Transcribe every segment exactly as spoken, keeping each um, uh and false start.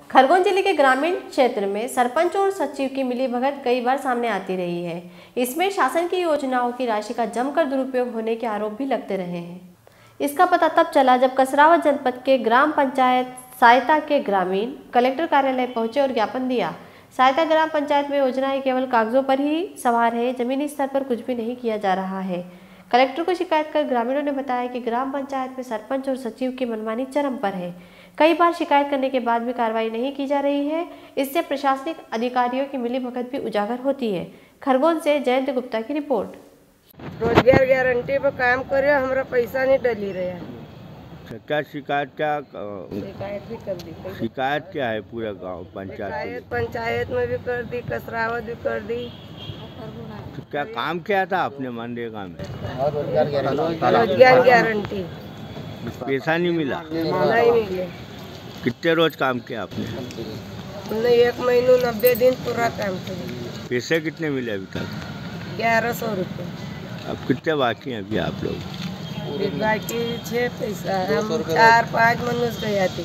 खरगोन जिले के ग्रामीण क्षेत्र में सरपंच और सचिव की मिलीभगत कई बार सामने आती रही है। इसमें शासन की योजनाओं की राशि का जमकर दुरुपयोग होने के आरोप भी लगते रहे हैं। इसका पता तब चला जब कसरावद जनपद के ग्राम पंचायत सहायता के ग्रामीण कलेक्टर कार्यालय पहुंचे और ज्ञापन दिया। सहायता ग्राम पंचायत में योजनाएं केवल कागजों पर ही सवार है, जमीनी स्तर पर कुछ भी नहीं किया जा रहा है। कलेक्टर को शिकायत कर ग्रामीणों ने बताया कि ग्राम पंचायत में सरपंच और सचिव की मनमानी चरम पर है। कई बार शिकायत करने के बाद भी कार्रवाई नहीं की जा रही है। इससे प्रशासनिक अधिकारियों की मिलीभगत भी उजागर होती है। खरगोन से जयंत गुप्ता की रिपोर्ट। रोजगार गारंटी पर काम करे, हमारा पैसा नहीं डली रहा। क्या शिकायत क्या शिकायत भी कर दी। शिकायत क्या है पूरा गांव पंचायत पंचायत में भी कर दी, कसरावद भी कर दी। तो क्या काम किया था आपने मनरेगा में? रोजगार गारंटी पैसा नहीं मिला? नहीं मिले। कितने रोज काम किया आपने? हमने एक महीनों नब्बे दिन पूरा काम किया। पैसे कितने मिले अभी तक? ग्यारह सौ रुपये। अब कितने बाकी हैं अभी आप लोग? बाकी छः पैसा, हम चार पाँच मनुष्य गया थे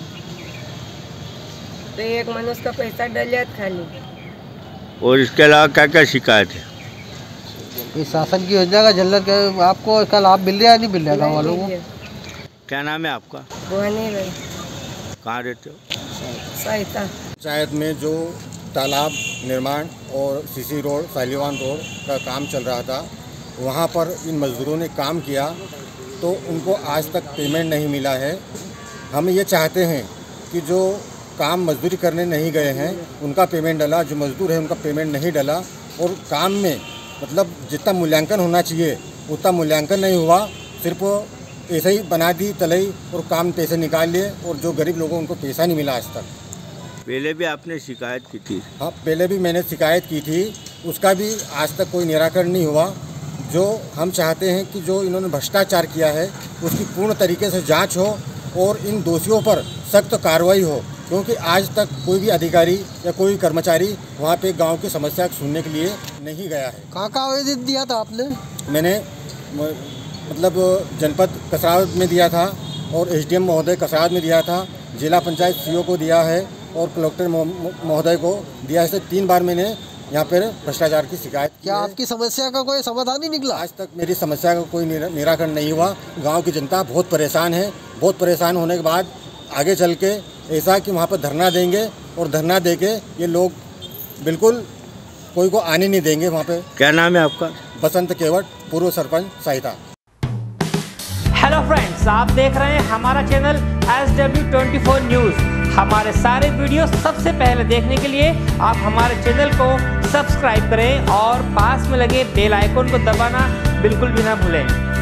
तो एक मनुष्य का पैसा डलिया खाली। और इसके अलावा क्या क्या शिकायत है? इस शासन की योजना का जल्द आपको इसका लाभ मिल रहा है नहीं मिल रहा गाँव वालों को? क्या नाम है आपका? भवानी भाई। कहाँ रहते हो? सहायता पंचायत में जो तालाब निर्माण और सीसी रोड, सालीवान रोड का काम चल रहा था, वहाँ पर इन मजदूरों ने काम किया तो उनको आज तक पेमेंट नहीं मिला है। हम ये चाहते हैं कि जो काम मजदूरी करने नहीं गए हैं उनका पेमेंट डला, जो मजदूर है उनका पेमेंट नहीं डला। और काम में मतलब जितना मूल्यांकन होना चाहिए उतना मूल्यांकन नहीं हुआ, सिर्फ ऐसे ही बना दी तलई और काम पैसे निकाल लिए और जो गरीब लोगों उनको पैसा नहीं मिला आज तक। पहले भी आपने शिकायत की थी? हाँ, पहले भी मैंने शिकायत की थी, उसका भी आज तक कोई निराकरण नहीं हुआ। जो हम चाहते हैं कि जो इन्होंने भ्रष्टाचार किया है उसकी पूर्ण तरीके से जांच हो और इन दोषियों पर सख्त कार्रवाई हो, क्योंकि आज तक कोई भी अधिकारी या कोई कर्मचारी वहाँ पे गांव की समस्या सुनने के लिए नहीं गया है। कहाँ कहाँ आवेदन दिया था आपने? मैंने मतलब जनपद कसरावद में दिया था और एसडीएम महोदय कसरावद में दिया था, जिला पंचायत सीओ को दिया है और कलेक्टर महोदय को दिया है। तीन बार मैंने यहाँ पर भ्रष्टाचार की शिकायत की। क्या आपकी समस्या का कोई समाधान नहीं निकला? आज तक मेरी समस्या का कोई निराकरण नहीं हुआ। गांव की जनता बहुत परेशान है। बहुत परेशान होने के बाद आगे चल के ऐसा कि वहाँ पर धरना देंगे और धरना देके ये लोग बिल्कुल कोई को आने नहीं देंगे वहाँ पे। क्या नाम है आपका? बसंत केवट, पूर्व सरपंच सहायता। हेलो फ्रेंड्स, आप देख रहे हैं हमारा channel S W twenty four news. हमारे सारे वीडियो सबसे पहले देखने के लिए आप हमारे चैनल को सब्सक्राइब करें और पास में लगे बेल आइकन को दबाना बिल्कुल भी ना भूलें।